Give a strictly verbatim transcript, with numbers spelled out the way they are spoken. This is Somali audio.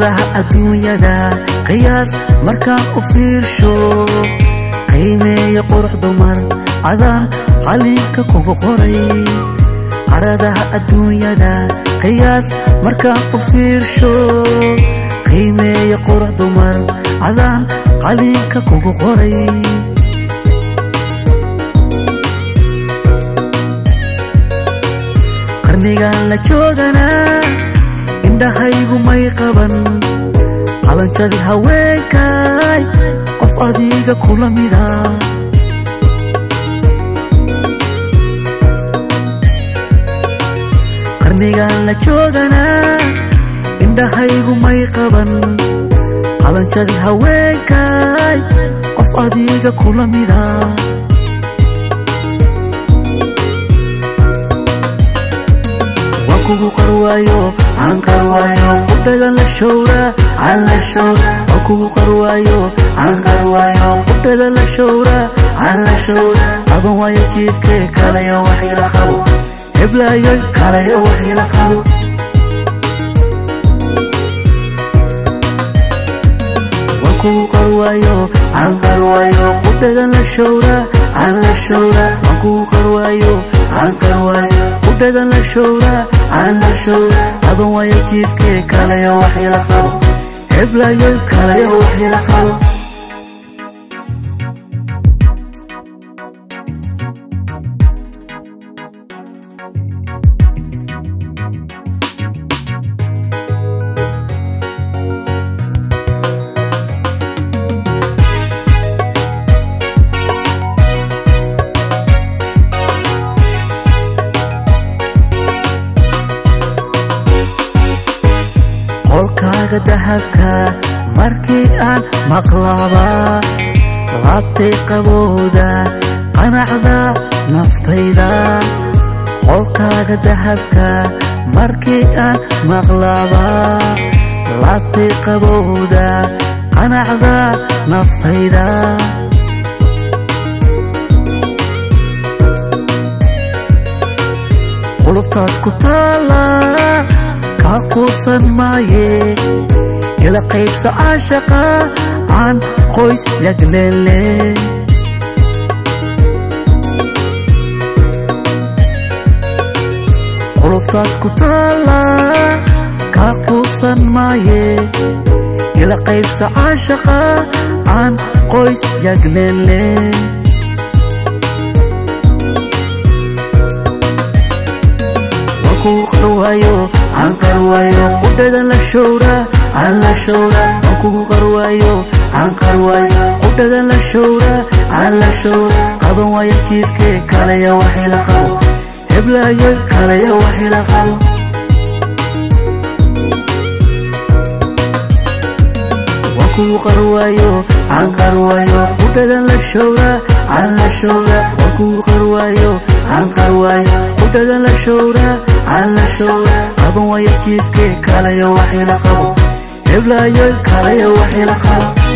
qaradaha adduunyada qiyaas markaan u fiirsho qiimeeya qurux dumar adaan qalinka kugu qoray qaradaha adduunyada qiyaas markaan u fiirsho qiimeeya qurux dumar adaan qalinka kugu qoray qarnigan la jooganaa indhahaygu may qaban qalanjadii haweenkay qof adiga kula mida qarnigan la jooganaa indhahaygu may qaban qalanjadii haweenkay qof adiga kula mida kugu qarwaayo aan qarwaayo qudhadan la showra aan la showra kugu qarwaayo aan qarwaayo qudhadan la showra aan la showra adan waayo jiifkee kalayo wax ila qabo heblaayo kalayo wax ila qabo kugu qarwaayo aan qarwaayo qudhadan la showra aan la showra kugu qarwaayo aan qarwaayo qudhadan la showra aan la showra adan waayo jiifkee kalayo wax ila qabo heblaayo kalayo wax ila qabo qolkaaga dahabka markii aan maqlaaba laabtay qabowda qanacda naftayda qolkaaga dahabka markii aan maqlaaba laabtay qabowda qanacda naftayda qulubtaad ku taala kuusan maaye ila qaybsa caashaqa aan qoys yagleele qulubtaad ku taala kaa quusan maaye ila qaybsa caashaqa aan qoys yagleele waku qarwaayo aan qarwaayo qudhadan la showra aan la showra kugu qarwaayo aan qarwaayo qudhadan la showra aan la showra qaban waayo jiifkee kalayo wax ila qabo heblaayo kalayo wax ila qabo wakugu qarwaayo aan qarwaayo qudhadan la showra aan la showra wakugu qarwaayo aan qarwaayo qudhadan la showra aan la showra qaban waayo jiifkee kalayo wax ila qabo heblaayo kalayo wax ila qabo